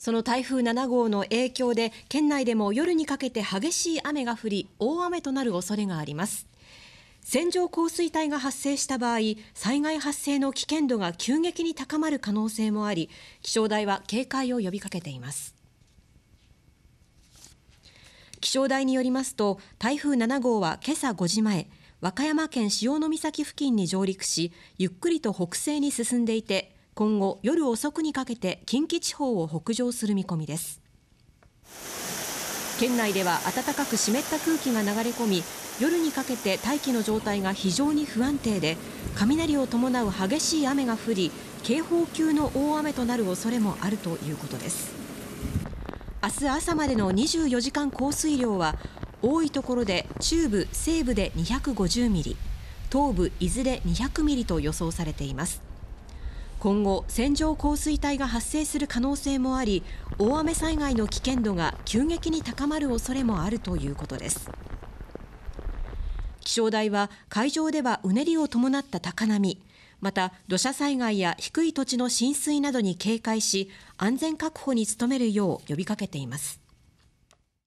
その台風7号の影響で県内でも夜にかけて激しい雨が降り、大雨となる恐れがあります。線状降水帯が発生した場合、災害発生の危険度が急激に高まる可能性もあり、気象台は警戒を呼びかけています。気象台によりますと、台風7号は今朝5時前、和歌山県潮岬付近に上陸し、ゆっくりと北西に進んでいて、今後夜遅くにかけて近畿地方を北上する見込みです。県内では暖かく湿った空気が流れ込み、夜にかけて大気の状態が非常に不安定で、雷を伴う激しい雨が降り、警報級の大雨となる恐れもあるということです。明日朝までの24時間降水量は、多いところで中部・西部で250ミリ、東部いずれ200ミリと予想されています。今後、線状降水帯が発生する可能性もあり、大雨災害の危険度が急激に高まる恐れもあるということです。気象台は、海上ではうねりを伴った高波、また土砂災害や低い土地の浸水などに警戒し、安全確保に努めるよう呼びかけています。